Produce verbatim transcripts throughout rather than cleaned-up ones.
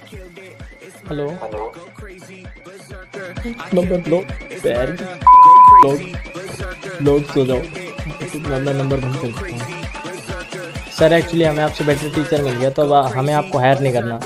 Hello hello. Number लो पैर लोग लोग सो जाओ। नंबर नंबर बंद कर देता हूँ। सर एक्चुअली हमें आपसे बेटर टीचर मिल गया, तो अब हमें आपको हायर नहीं करना।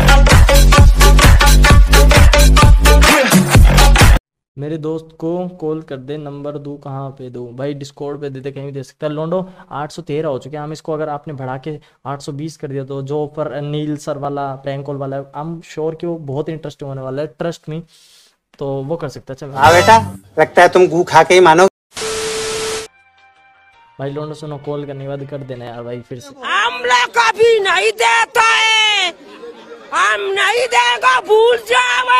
मेरे दोस्त को कॉल कर दे, नंबर दूँ कहाँ पे दूँ भाई? डिस्कॉर्ड पे दे दे, कहीं भी दे सकता है। लोंडो आठ सौ तेरह हो चुके हैं हम, इसको अगर आपने बढ़ा के आठ सौ बीस कर दिया तो जो ऊपर नील सर वाला प्रैंक कॉल वाला है, आई एम श्योर कि वो बहुत इंटरेस्टिंग होने वाला है, ट्रस्ट मी। तो वो कर सकता है। चल हाँ बेटा, लगता है तुम गू खा के ही मानो। भाई लोंडो सुनो, कॉल करने के बाद कर देना यार भाई फिर से। हमला कभी नहीं देता है, हम नहीं देगा, भूल जावे।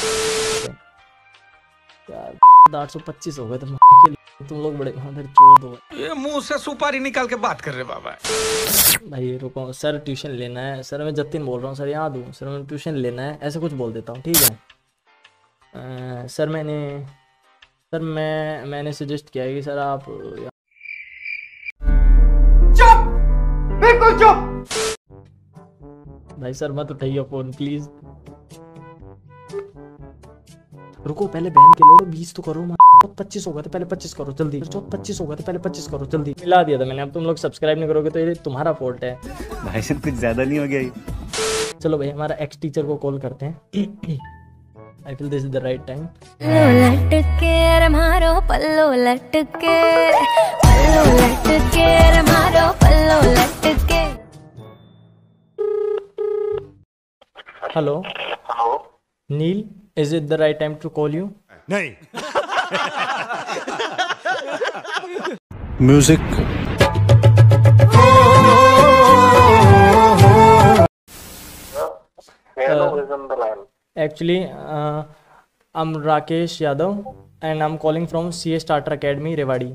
यार आठ सौ पच्चीस हो गए तुम तुम लोग बड़े चौद हो गए। ये मुंह से सुपारी निकाल के बात कर रहे बाबा। भाई रुको सर, ट्यूशन लेना है। सर मैं जतिन बोल रहा हूँ सर, याद हूँ सर, मैं ट्यूशन लेना है, ऐसे कुछ बोल देता हूँ ठीक है। आ, सर मैंने सर मैं मैंने सजेस्ट किया है कि सर आप चुप, बिल्कुल चुप। भाई सर मत उठाइए फोन प्लीज। रुको पहले बहन के लोड़ो बीस तो करो। पच्चीस हो गए तो पहले पच्चीस करो जल्दी। पच्चीस हो गए तो पहले पच्चीस करो जल्दी। मिला दिया था मैंने, अब तुम लोग सब्सक्राइब नहीं करोगे तो ये तुम्हारा फॉल्ट है। भाई साहब कुछ ज्यादा नहीं हो गया ये? चलो भाई हमारा एक्स टीचर को कॉल करते हैं। I feel this is the right time. लटके मारो पल्लो लटके, पल्लो लटके मारो पल्लो लटके। Hello hello. Neel, is it the right time to call you? नहीं। Music. Actually, uh, I'm Rakesh Yadav and I'm calling from C A Starter Academy, Rewari.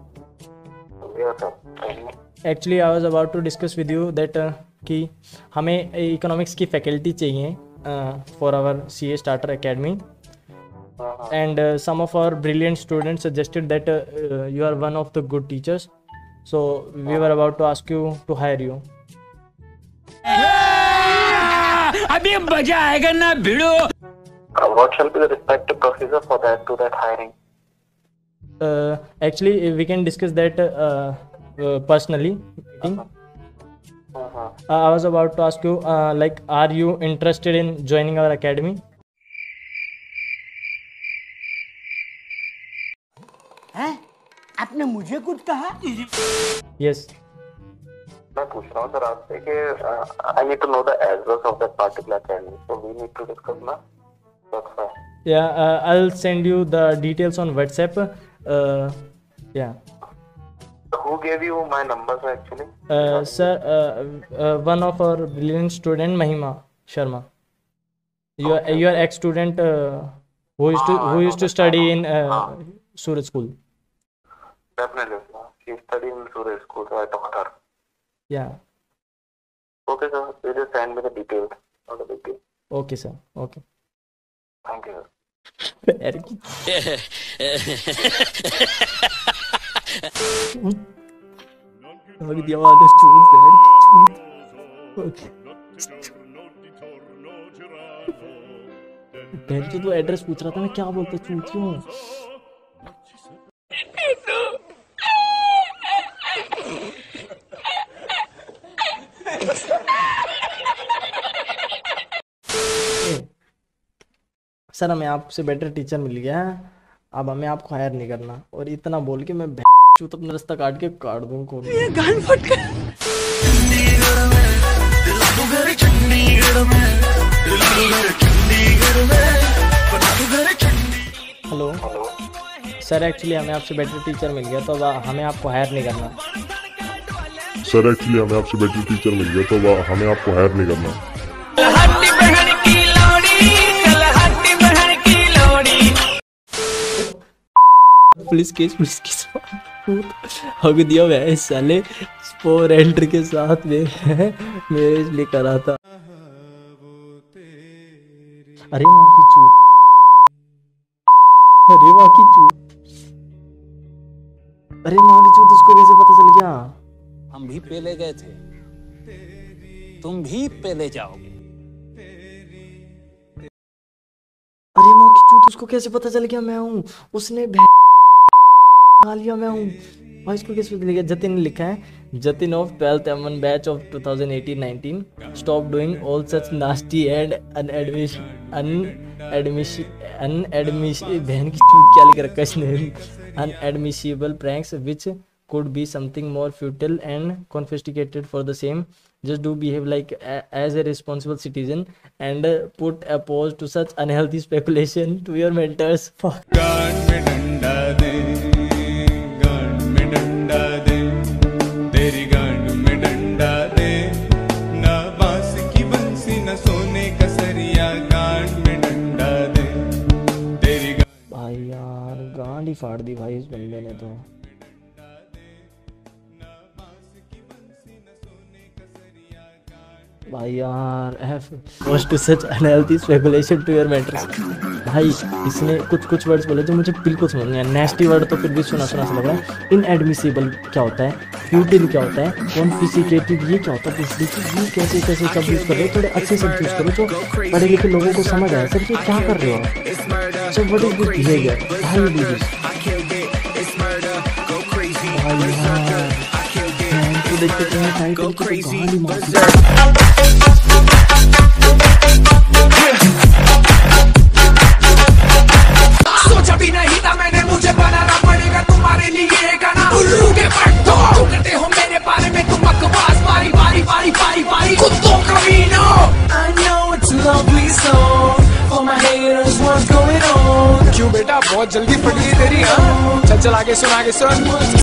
Actually, I was about to discuss with you that uh, कि हमें economics की faculty चाहिए for our C A Starter Academy, and uh, some of our brilliant students suggested that uh, uh, you are one of the good teachers, so we were about to ask you to hire you. अभी मजा आएगा ना भिड़ो। What shall be the respective procedure for that to that hiring? Uh, actually, we can discuss that uh, uh, personally. Meeting. Uh-huh. Uh, I was about to ask you, uh, like, are you interested in joining our academy? हैं? आपने मुझे कुछ कहा? Yes. मैं पूछ रहा हूँ sir आपसे कि I need to know the address of that particular academy, so we need to discuss now. That's fine. Yeah, uh, I'll send you the details on WhatsApp. Uh, yeah. Who gave you my numbers actually? Uh, sir, uh, uh, one of our brilliant student, Mahima Sharma. You are Okay. you are ex student uh, who used to Ah, who I used know to that. study in uh, Ah. Suraj School. Definitely. Sir. She studied in Suraj School, so I taught her. Yeah. Okay, sir. You just send me the details. Not a big deal. Okay, sir. Okay. Thank you, sir. पैर की लग दिया वाला चूत, पैर की चूत। Okay पैर की तो एड्रेस पूछ रहा था मैं, क्या बोलता चूत क्यों? सर हमें आपसे बेटर टीचर मिल गया है, अब हमें आपको हायर नहीं करना। और इतना बोल के मैं चूत अपना रास्ता काट के काट दूँ को। ये गान फट गया। हेलो सर, एक्चुअली हमें आपसे बेटर टीचर मिल गया, तो अब हमें आपको हायर नहीं करना। सर एक्चुअली हमें आपसे बेटर टीचर मिल गया, तो अब हमें आपको हायर नहीं करना। पुलिस केस पुलिस केस हक दिया वह साले स्पोर एंटर के साथ में मेरे इसलिए करा था। अरे माँ की चूत, अरे माँ की चूत, अरे माँ की चूत, उसको कैसे पता चल गया? हम भी पेले गए थे, तुम भी पेले जाओगे। उसको कैसे पता चल गया मैं हूँ, उसने खा लिया मैं हूँ भाई। इसको कैसे पता चल गया? जतिन ने लिखा है, Jatin of twelfth M one batch of two thousand eighteen nineteen, stop doing all such nasty and अनएडमिश अनएडमिश अनएडमिश बहन की चूत क्या लिख रखा है इसने, unadmissible pranks which could be something more futile and confiscated for the same. Just do behave like a, as a responsible citizen and uh, put a pause to such unhealthy speculation to your mentors. Fuck. गान में डंडा दे, गान में डंडा दे, तेरी गान में डंडा दे, ना बांस की बंसी ना सोने का सरिया, गान में डंडा दे, तेरी गान। भाई यार गांड ही फाड़ दी भाई इस बंदे ने तो। भाई यार F to such unhealthy speculation to your mentors. भाई इसने कुछ कुछ वर्ड्स बोले जो मुझे बिल्कुल समझ नहीं आया। नेस्टी वर्ड तो फिर भी सुना सुना सा लग रहा है। इनएडमिसिबल क्या होता है, फ्यूटिल क्या होता है, कॉन्फिस्केटेड ये क्या होता है, ये कैसे कैसे सब यूज़ कर रहे हो, थोड़े अच्छे शब्द यूज़ करो जो पढ़े लिखे लोगों को समझ आए। सर ये क्या कर रहे हो आप? So what is this behaviour? How you do this? भाई यार तो देखते हैं टाइटल की तो गाली मारती। सोचा भी नहीं था मैंने, मुझे बनाना पड़ेगा तुम्हारे लिए ये गाना। उल्लू के पट्टो जो करते हो मेरे बारे में तुम बकवास, बारी बारी बारी बारी बारी कुत्तों कमीनो। I know it's a lovely song for my haters, what's going on? क्यों बेटा बहुत जल्दी पड़ी तेरी, हाँ चल चल आगे सुन आगे सुन।